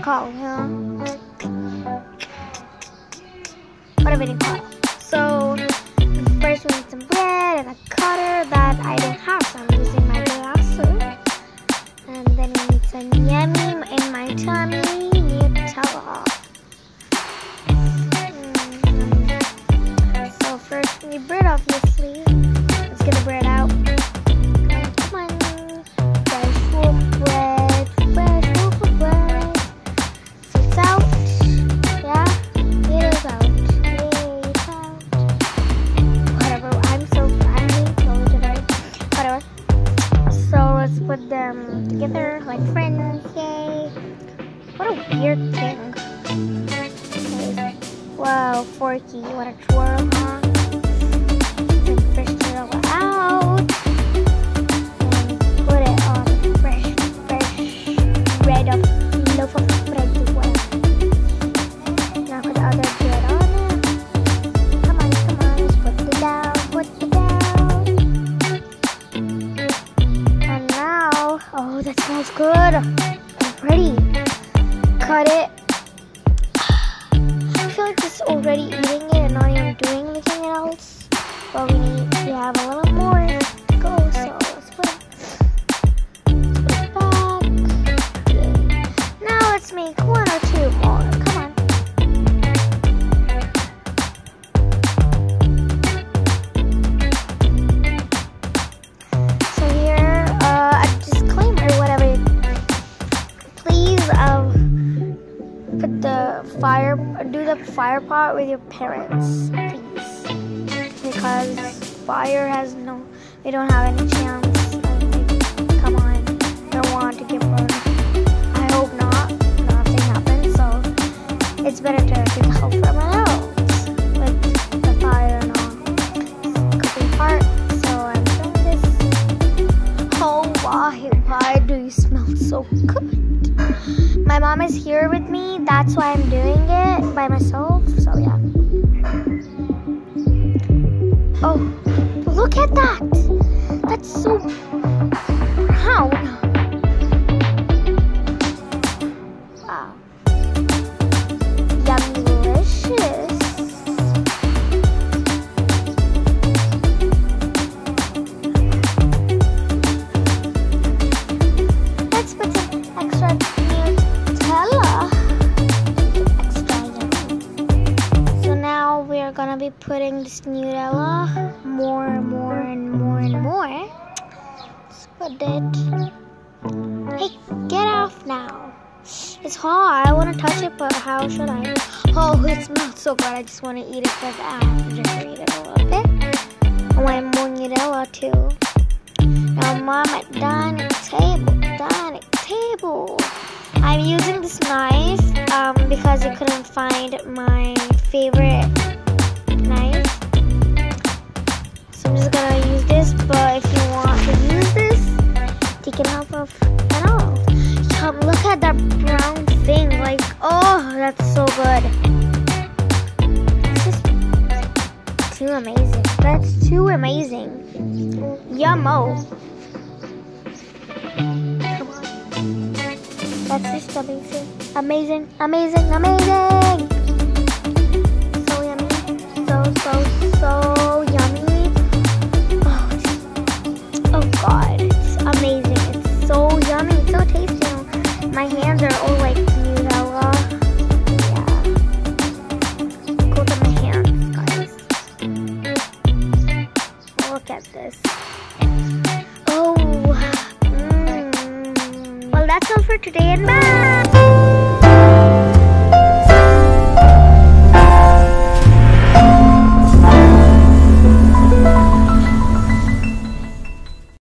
called, huh? What have I been called? So first we need some bread and a cutter that I don't have, so I'm using my glasses. And then we need some yummy in my tummy Nutella. So first we need bread, obviously. Let's get the bread out. Come on, fresh wolf bread, fresh wolf bread. So it's out. Yeah, it is out. Yay, it's out. Whatever. I'm being so today. Whatever. So let's put them together like friends. Yay. What a weird thing. Wow, Forky, what a twirl, huh? Then fresh Nutella out. And put it on the fresh bread of loaf of bread to work. Now put the other bread on it. Come on, let's put it down, And now, oh, that smells good. I'm ready. Cut it. I feel like just already eating it and not even doing anything else. But we have a little more to go, so let's put it back. Yay. Now let's make 1 or 2 more. Come on. So here, a disclaimer, whatever. Please, do the fire pot with your parents, please, because fire has they don't have any chance. Come on, don't want to get burned. I hope nothing happens, so it's better to get help from someone else with the fire and all cooking part. So I'm doing this. Oh, why do you smell so good? My mom is here with me, that's why I'm doing it by myself, so yeah. Oh, look at that! That's so brown. Wow. Yummy, delicious. Let's put some extra Nutella. So now we're gonna be putting this Nutella more and more. Let's put it. Hey, get off now. It's hot. I want to touch it, but how should I? Oh, it smells so good. I just want to eat it because I have to decorate it a little bit. I want more Nutella too. Now, Mom, at dining table. I'm using this knife because I couldn't find my favorite knife. So I'm just gonna use this, but if you want to use this, take it off of and all. Yum, look at that brown thing, like, oh, that's so good. This is too amazing. That's too amazing. Yummo. Come on. That's just amazing. Amazing. So yummy. So